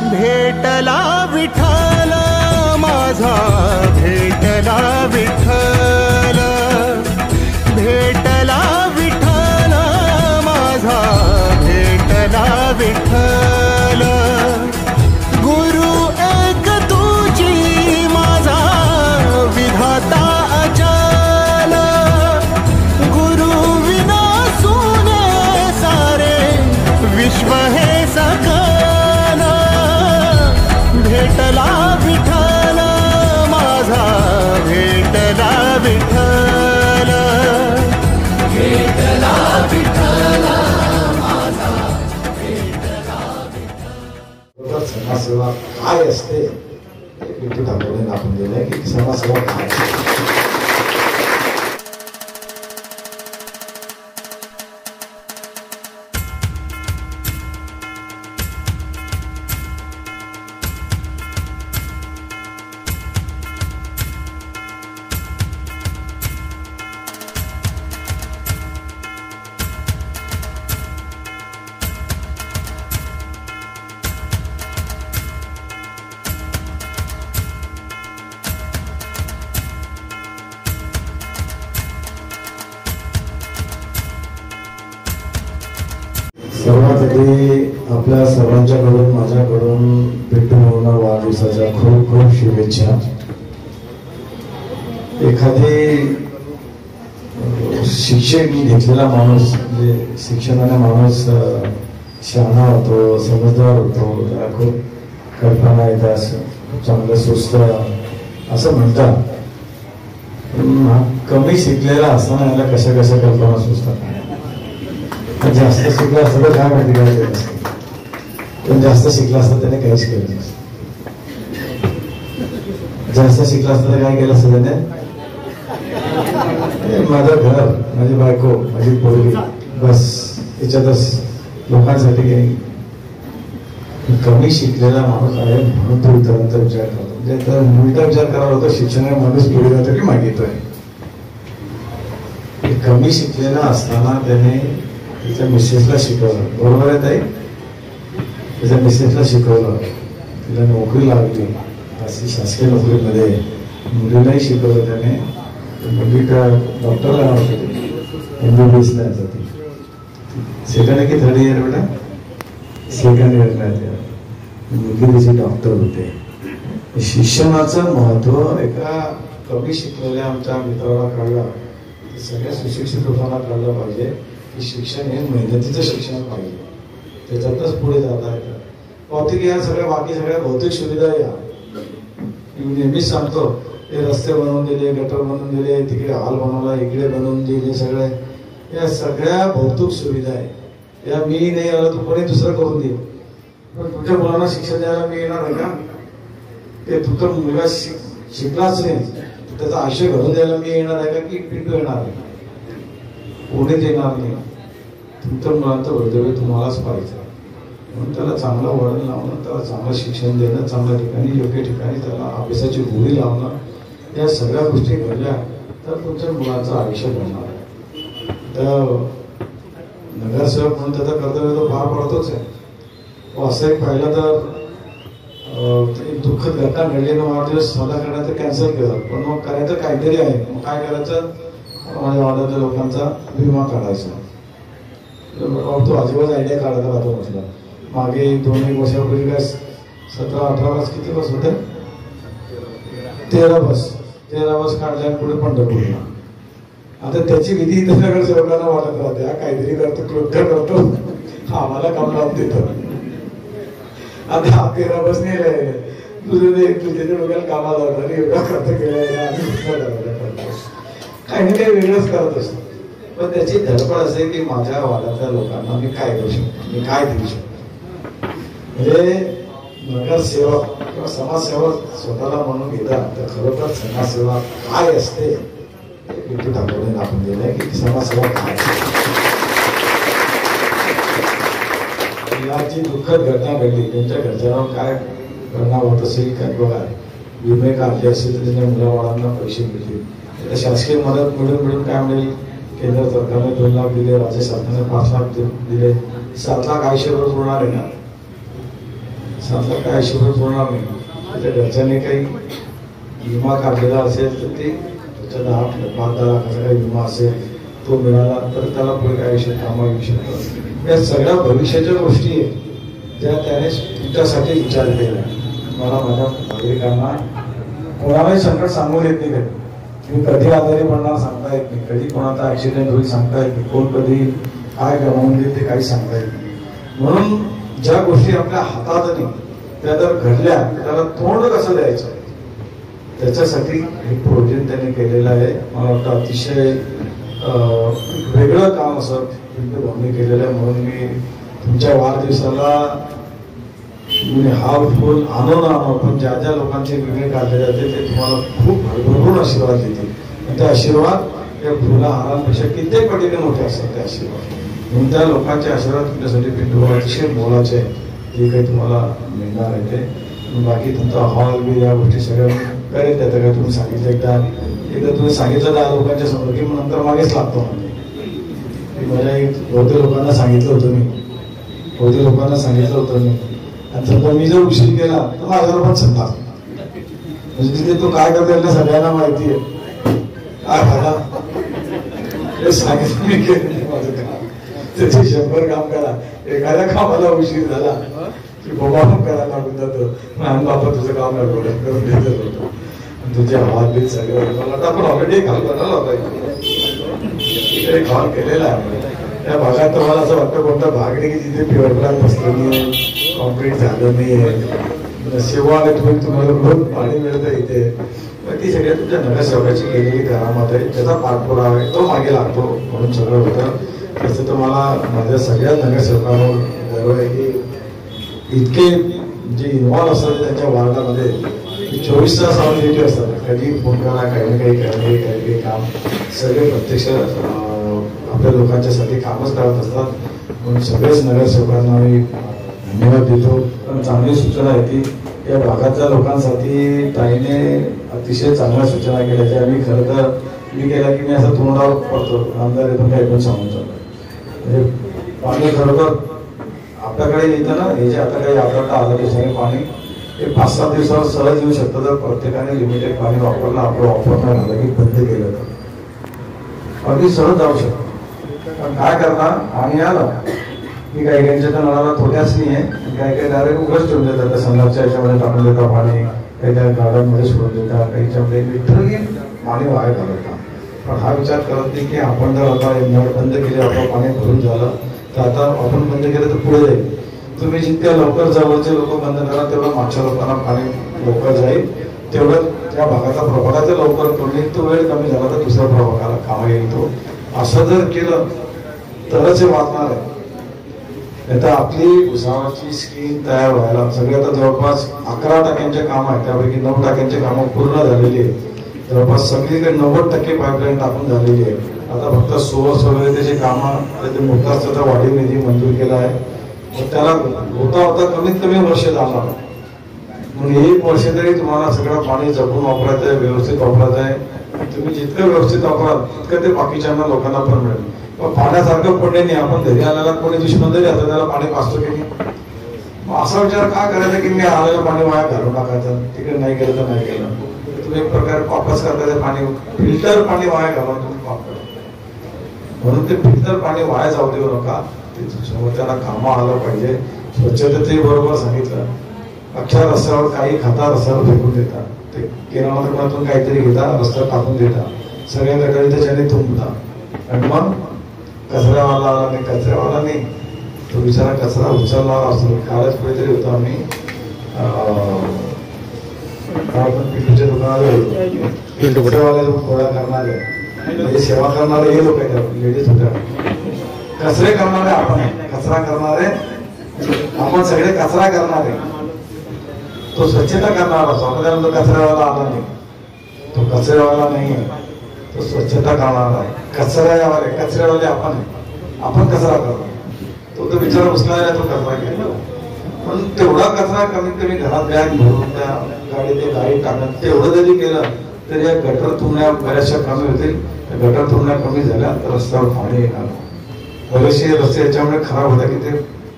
भेटला विठ्ठल माझा, भेटला विठ्ठल, भेटला विठ्ठल माझा, भेटला विठ्ठल. गुरु एक तुझी माझा विधाता अचल, गुरु विना सुने सारे विश्व हे सकल. भेटला विठ्ठल माझा, भेटला विठ्ठल, भेटला विठ्ठल माझा, भेटला विठ्ठल. समाजसेवा काय असते विठू ठाकरेंनी दाखवून दिलंय की समाजसेवा काय असते. सर्वात आधी आपल्या सर्वांच्याकडून माझ्याकडून विठू भाऊंना वाढदिवसाच्या खूप खूप शुभेच्छा. एखादी शिक्षण घेतलेला माणूस म्हणजे शिक्षणाने माणूस शहाणा होतो, समजदार होतो, त्याला खूप कल्पना येतात, चांगलं सुस्त असं म्हणतात. कमी शिकलेला असताना याला कशा कशा कल्पना सुचतात. जास्त शिकला असतं तर काय माहिती काय केलं असतं, पण जास्त शिकला असतं त्याने काहीच केलं नसतं. जास्त शिकला असतं तर काय केलं असतं त्याने, माझं घर, माझी बायको, माझी पोरगी, बस याच्यातच लोकांसाठी काही. कमी शिकलेला माणूस आहे म्हणून तो इतरांचा विचार करतो. म्हणजे तर उलटा विचार करावा होता, शिक्षणाने माणूस पुढे जातो की मागे येतोय. कमी शिकलेला असताना त्याने त्याच्या मिसेसला शिकवलं, बरोबर आहे ताई, त्याच्या मिसेसला शिकवलं, तिला नोकरी लागली अशी शासकीय नोकरीमध्ये. मुलीलाही शिकवलं त्याने. मुलगी का डॉक्टरला नव्हती, MBBS ला जाते. सेकंड की थर्ड इयर बेटा, सेकंड इयरला मुलगी त्याची डॉक्टर होते. शिक्षणाचं महत्व एका कमी शिकलेल्या आमच्या मित्राला कळलं, सगळ्या सुशिक्षित लोकांना कळलं पाहिजे की शिक्षण हे मेहनतीचं शिक्षण पाहिजे, त्याच्यातच पुढे जाता येतं. भौतिक या सगळ्या बाकी सगळ्या भौतिक सुविधा या मी नेहमीच सांगतो, हे रस्ते बनवून दिले, गटर बनवून दिले, तिकडे हॉल बनवला, इकडे बनवून दिले, सगळे या सगळ्या भौतिक सुविधा आहे. या मी नाही आलं तर कोणी दुसरं करून देईल. पण तुझ्या मुलांना शिक्षण द्यायला मी येणार आहे का? ते तुझा मुलगा शिकलाच नाही, त्याचं आयुष्य घडून द्यायला मी येणार आहे का की पिंटू येणार आहे? कोणीच येणार नाही. तुमच्या मुलांचं भवितव्य तुम्हालाच पाहिजे. म्हणून त्याला चांगलं वळण लावणं, त्याला चांगलं शिक्षण देणं, चांगल्या ठिकाणी योग्य ठिकाणी त्याला अभ्यासाची गोडी लावणं, या सगळ्या गोष्टी घडल्या तर तुमच्या मुलाचं आयुष्य बनणार आहे. तर नगरसेवक म्हणून त्याचं कर्तव्य तो पार पडतोच आहे. असं एक पाहिलं तर एक दुःखद घटना घडली ना, वाढदिवस साजरा करण्याचं कॅन्सल केलं. पण मग करायचं काहीतरी आहे. मग काय करायचं, माझ्या वाड्यातल्या लोकांचा विमा काढायचा. तो अजिबात आयडिया काढायला राहतो. म्हटलं मागे 2-1 वर्षापूर्वी काय 17-18 बस, किती बस होते, 13 बस काढल्या पुढे पंढरपूरला. आता त्याची विधी नगरसेवकांना वाटत राहते, हा काहीतरी करतो, क्लोजर करतो, आम्हाला काम लावून देतो. आता हा 13 बस नेलाय, तुझ्या डोक्याला कामाला होता आणि एवढा खर्च केलाय, काही ना काही वेगळंच करत असतो. पण त्याची धडपड असे की माझ्या वाड्यातल्या लोकांना मी काय करू शकतो, मी काय देऊ शकतो. म्हणजे नगरसेवक किंवा समाजसेवक स्वतःला म्हणून घेतात तर खरोखर समाजसेवा काय असते विठू ठाकरेंनी दाखवून दिलंय की समाजसेवा काय असते. याची दुःखद घटना घडली, त्यांच्या घरच्यांवर काय परिणाम होत असेल काय बघा. विमे काढले असेल तर त्यांच्या मुलाबाळांना पैसे मिळतील. शासकीय मदत मिळून काय मिळेल, केंद्र सरकारने 2 लाख दिले, राज्य सरकारने 5 लाख दिले, 7 लाख आयुष्य रोज होणार आहे ना. सांगतात काय आयुष्यभर होणार नाही. त्याच्या घरच्यांनी काही विमा काढलेला असेल तर ते त्याच्या 10-12 लाखाचा काही विमा असेल तो मिळाला तर त्याला पुढे आयुष्यात कामा येऊ शकतं. या सगळ्या भविष्याच्या गोष्टी आहेत ज्या त्याने तुमच्यासाठी विचार केला. मला माझ्या नागरिकांना कोणालाही संकट सांगून येत नाही. तुम्ही कधी आजारी पडणार सांगता येत नाही, कधी कोणाचा ऍक्सिडेंट होईल सांगता येत नाही, कोण कधी काय गमावून देईल ते काही सांगता येत नाही. म्हणून ज्या गोष्टी आपल्या हातात नाही त्या जर घडल्या त्याला तोंड कसं द्यायचं त्याच्यासाठी हे प्रोजेक्ट त्यांनी केलेलं आहे. मला वाटतं अतिशय वेगळं काम असं भावनी केलेलं आहे. म्हणून मी तुमच्या वाढदिवसाला हा फुल आणू ना आणू पण ज्या ज्या लोकांचे विवेक काढले जाते ते तुम्हाला खूप भरभरून आशीर्वाद देतील. ते आशीर्वाद या फुला हारांपेक्षा कित्येक पटीने मोठे असतात ते आशीर्वाद. म्हणून त्या लोकांचे आशीर्वाद तुमच्यासाठी पिंटू अतिशय मोलाचे आहे जे काही तुम्हाला मिळणार आहे ते. बाकी तुमचा हॉल बी या गोष्टी सगळ्या करेल त्याचं काय तुम्ही सांगितलं एकदा तुम्ही सांगितलं 10 लोकांच्या समोर की नंतर मागेच लागतो. माझ्या बहुतेक लोकांना सांगितलं होतं मी आणि समजा मी जर उशीर केला तर माझ्यावर पण सांगणार म्हणजे तिथे तो काय करता येईल सगळ्यांना माहिती आहे. काय झाला हे सांगितलं मी केलं माझं काम त्याचे 100 काम करा. एखाद्या कामाला उशीर झाला की बाबा करायला लागून जातो आणि बाबा तुझं काम करून देत होतो तुझे आवाज बीत सगळं आपण ऑलरेडी काम करायला होता इकडे काम केलेला आहे. त्या भागात तुम्हाला असं वाटतं कोणता भाग नाही की जिथे प्युअर प्लांट बसलं नाही कॉन्क्रीट झालं नाहीये सेवा तुम्हाला रोज पाणी मिळतं इथे. ती सगळ्या तुमच्या नगरसेवकाची केलेली घरामध्ये त्याचा पाठपुरावा आहे तो मागे लागतो म्हणून सगळं होतं. तसं तर मला माझ्या सगळ्या नगरसेवकांवर गर्व आहे की इतके जे इन्व्हॉल्व असतात त्यांच्या वार्डामध्ये 24 तास ऑलरेडी असतात. कधी फोन करा काही ना काही काम सगळे प्रत्यक्ष आपल्या लोकांच्यासाठी कामच करत असतात. म्हणून सगळेच नगरसेवकांना मी धन्यवाद देतो. पण चांगली सूचना आहे ती या भागातल्या लोकांसाठी ताईने अतिशय चांगल्या सूचना केल्या ज्या मी खरं तर मी केला की मी असं तोंडावर पडतो आमदार येथून काही पण सांगून चालतो. म्हणजे पाणी खरोखर आपल्याकडे येतं ना हे जे आता काही 8-10 दिवसांनी पाणी हे 5-7 दिवसावर सहज येऊ शकतं जर प्रत्येकाने लिमिटेड पाणी वापरलं आपलं वापर नाही झालं की बंद केलं तर अगदी सहज जाऊ शकतो. पण काय करता पाणी आलं की काही काहींच्या तर नळाला थोड्याच नाही आहे काही डायरेक्ट उघडच ठेवून देतात संडासच्या याच्यामध्ये टाकून देतात पाणी काही त्या गार्डनमध्ये सोडून देतात काही याच्यामध्ये लिटरली पाणी वाया घालवतात. पण हा विचार करत नाही की आपण जर आता नळ बंद केले आपलं पाणी भरून झालं तर आता आपण बंद केलं तर पुढे जाईल. तुम्ही जितक्या लवकर जवळचे लोक बंद करा तेवढं मागच्या लोकांना पाणी लवकर जाईल तेवढं त्या भागाचा प्रभागाचा लवकर कमी तो वेळ कमी झाला तर दुसऱ्या प्रभागाला कामा येईल. तो असं जर केलं तरच हे वाचणार आहे. नाही तर आपली उसावाची स्कीम तयार व्हायला सगळे आता जवळपास 11% काम आहे त्यापैकी 9% कामं पूर्ण झालेली आहे. जवळपास सगळीकडे 90% पाईपलाईन टाकून झालेली आहे. आता फक्त सोर्स वगैरे त्याचे कामं ते मोठा असतं वाढीव निधी मंजूर केला आहे. त्याला होता कमीत कमी वर्ष जाणार. म्हणून 1 वर्ष तरी तुम्हाला सगळं पाणी जपून वापरायचं आहे व्यवस्थित वापरायचं आहे. तुम्ही जितकं व्यवस्थित वापराल तितकं ते बाकीच्यांना लोकांना पण मिळेल. पण पाण्यासारखं पुण्य नाही आपण घरी आलेला कोणी दुश्मन जरी असं त्याला पाणी पाचतो की नाही. मग असा विचार का करायचा की मी आलेलं पाणी वाया घालून टाकायचं तिकडे नाही गेलं तर नाही गेलं. तुम्ही एक प्रकारे वापस करता ते पाणी फिल्टर पाणी वाया घालून तुम्ही वापरा. म्हणून ते फिल्टर पाणी वाया जाऊ देऊ नका. त्याला कामं आलं पाहिजे. स्वच्छतेचे बरोबर सांगितलं. अख्ख्या रस्त्यावर काही खाता रस्त्यावर फेकून देतात ते किराणा दुकानातून काहीतरी घेता रस्त्यावर टाकून देतात सगळ्या गटारी त्याच्याने तुंबतात आणि मग कचऱ्यावाला आला नाही कचऱ्यावाला नाही तो बिचारा कचरा उचलणारा असतो. कालच कुठेतरी होतो आम्ही पिंटूच्या दुकानाला होतो कचऱ्यावाले गोळा करणारे म्हणजे सेवा करणारे हे लोक आहेत लेडीज होत्या. कचरे करणारे आपण कचरा करणारे आपण सगळे कचरा करणारे तो स्वच्छता करणारा असतो. आपण त्यानंतर कचऱ्यावाला आला नाही तो कचऱ्यावाला नाही तो स्वच्छता करणारा आहे. कचऱ्यावाले आपण कचरा करतो तो बिचारा बसला आहे तो कचरा केला. पण तेवढा कचरा कमीत कमी घरात बॅग भरून त्या गाडीत गाडी टाकत तेवढं जरी केलं तर या गटर तुंबण्या बऱ्याचशा कमी होतील. गटर तुंबण्या कमी झाल्या तर रस्त्यावर पाणी येणार. बरेचसे रस्ते याच्यामुळे खराब होतात की ते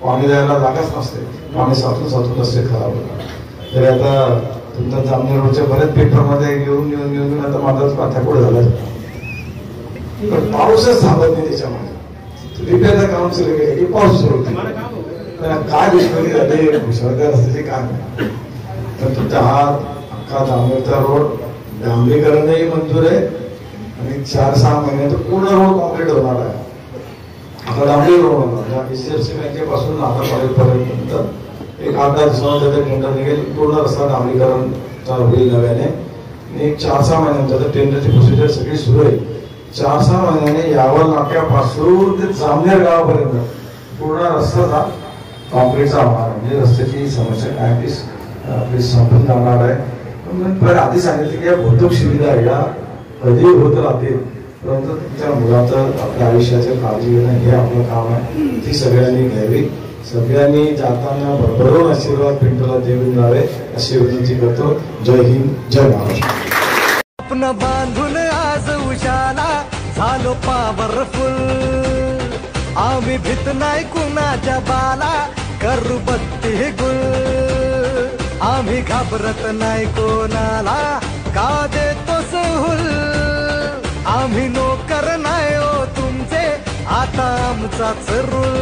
पाणी द्यायला जागाच नसते, पाणी साचून असते खराब. तरी आता तुमच्या जामनेर रोडच्या बऱ्याच पेपरमध्ये येऊन आता माझाच पाठ्यापुढे झाला. पण पाऊसच थांबत नाही त्याच्यामध्ये. रिपेअरचं काम सुरू केलं की पाऊस सुरू होते. काय दुष्परिणाम झाले मुसळधार रस्त्याचे काम. तर तुमचा हा अख्खा जामनेरचा रोड डांबरीकरणही मंजूर आहे आणि 4-6 महिन्यात पूर्ण रोड कॉम्प्लीट होणार आहे. आता डांबरी रोड होणार HDFC बँकेपासून नागापर्यंत एक 8-10 दिवसांमध्ये त्याचं टेंडर निघेल. पूर्ण रस्ता डांबरीकरणचा होईल नव्याने. आणि 4-6 महिन्यांचा टेंडरची प्रोसिजर सगळी सुरू आहे. 4-6 महिन्याने यावल नाक्यापासून ते जामनेर गावापर्यंत पूर्ण रस्ता कॉन्क्रीटचा होणार. म्हणजे रस्त्याची समस्या काय आपली संपून जाणार आहे. पण आधी सांगितलं की या भौतिक सुविधा या कधी होत राहतील, परंतु तुमच्या मुलाचं आपल्या आयुष्याची काळजी घेणं हे आपलं काम आहे. ती सगळ्यांनी घ्यावी. सगळ्यांनी जाताना भरभरून आशीर्वाद पिंटूला देऊन जावे अशी विनंती करतो. जय हिंद, जय महाराष्ट्र. आपण बांधून आज उशाला झालो पॉवरफुल. आम्ही भीत नाही कुणाच्या बाला, करू बत्ती गुल. आम्ही घाबरत नाही कोणाला, का देतो सहूल. आम्ही नोकर नाही हो तुमचे, आता आमचाच रूल.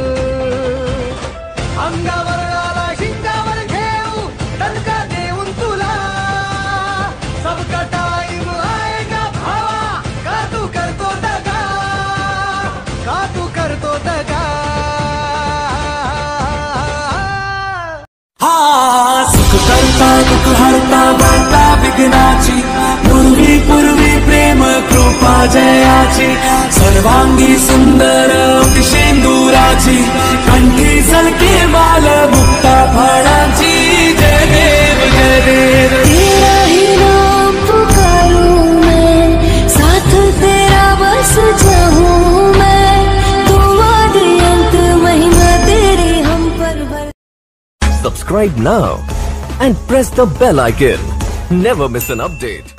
अंगावर आला शिंगावर घेऊ, दणका देऊन तुला. सबका टाइम आएगा भावा, का तू करतो दगा, का तू करतो दगा. सुख करता दुःख हरता वार्ता विघ्नाची, पूर्वी प्रेम कृपा जयाची. सर्वांगी सुंदर शेंदुराची, कंठी झलके बाल मुक्ता फळाची. जय देव जय देव. तेरा ही नाम पुकारूं मैं, साथ तेरा बस चाहूं मैं. तुम आदि अंत महिमा तेरी हम पर भर. Subscribe now and press the bell icon. Never miss an update.